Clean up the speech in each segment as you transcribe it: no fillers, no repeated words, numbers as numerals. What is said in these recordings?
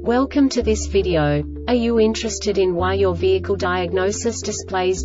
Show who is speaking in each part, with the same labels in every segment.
Speaker 1: Welcome to this video. Are you interested in why your vehicle diagnosis displays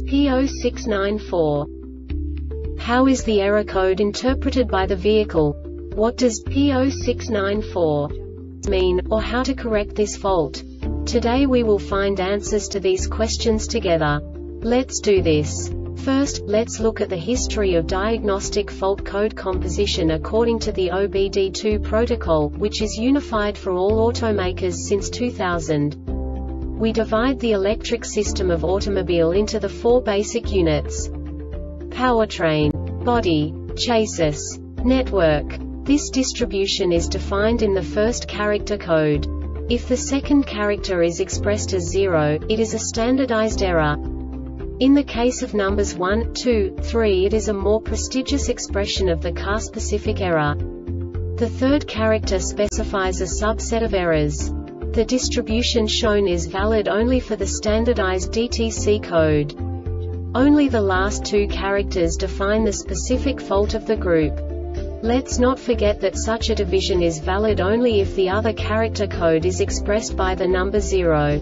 Speaker 1: P0694? How is the error code interpreted by the vehicle? What does P0694 mean, or how to correct this fault? Today we will find answers to these questions together. Let's do this. First, let's look at the history of diagnostic fault code composition according to the OBD2 protocol, which is unified for all automakers since 2000. We divide the electric system of automobile into the four basic units: powertrain, body, chassis, network. This distribution is defined in the first character code. If the second character is expressed as 0, it is a standardized error. In the case of numbers 1, 2, 3, it is a more prestigious expression of the car-specific error. The third character specifies a subset of errors. The distribution shown is valid only for the standardized DTC code. Only the last two characters define the specific fault of the group. Let's not forget that such a division is valid only if the other character code is expressed by the number 0.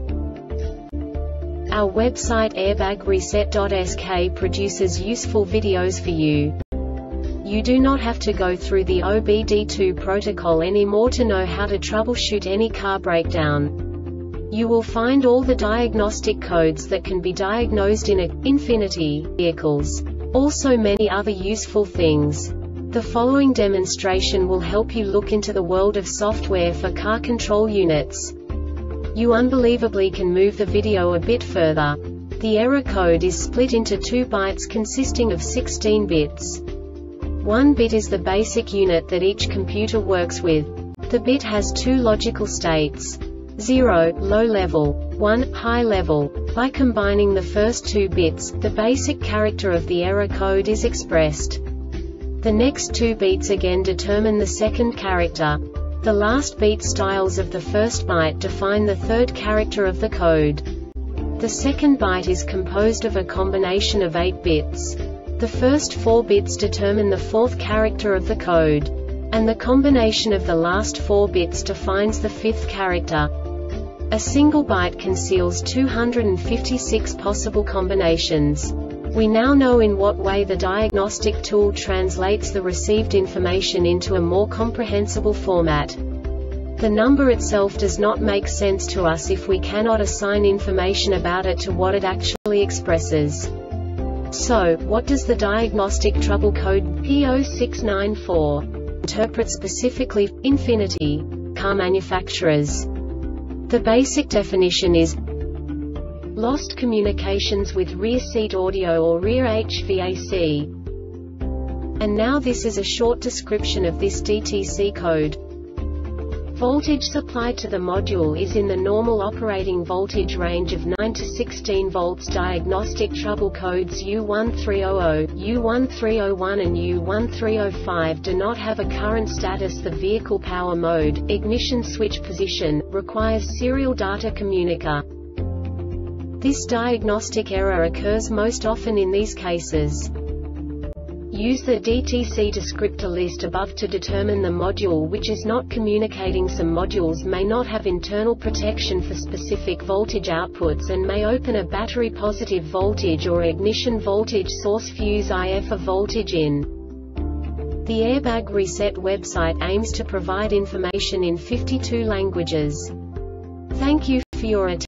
Speaker 1: Our website airbagreset.sk produces useful videos for you. You do not have to go through the OBD2 protocol anymore to know how to troubleshoot any car breakdown. You will find all the diagnostic codes that can be diagnosed in Infiniti vehicles. Also many other useful things. The following demonstration will help you look into the world of software for car control units. You unbelievably can move the video a bit further. The error code is split into 2 bytes consisting of 16 bits. 1 bit is the basic unit that each computer works with. The bit has 2 logical states: 0, low level, 1, high level. By combining the first 2 bits, the basic character of the error code is expressed. The next 2 beats again determine the second character. The last beat styles of the first byte define the third character of the code. The second byte is composed of a combination of 8 bits. The first 4 bits determine the fourth character of the code. And the combination of the last 4 bits defines the fifth character. A single byte conceals 256 possible combinations. We now know in what way the diagnostic tool translates the received information into a more comprehensible format. The number itself does not make sense to us if we cannot assign information about it to what it actually expresses. So, what does the diagnostic trouble code P0694 interpret specifically for Infiniti car manufacturers? The basic definition is lost communications with rear seat audio or rear HVAC. And now this is a short description of this DTC code. Voltage supplied to the module is in the normal operating voltage range of 9 to 16 volts. Diagnostic trouble codes U1300, U1301 and U1305 do not have a current status. The vehicle power mode, ignition switch position, requires serial data communicator. This diagnostic error occurs most often in these cases. Use the DTC descriptor list above to determine the module which is not communicating. Some modules may not have internal protection for specific voltage outputs and may open a battery positive voltage or ignition voltage source fuse if a voltage in. The Airbag Reset website aims to provide information in 52 languages. Thank you for your attention.